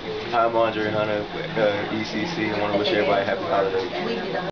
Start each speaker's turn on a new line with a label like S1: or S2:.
S1: Hi, I'm Andre Hunter with ECC. I want to wish everybody happy holidays.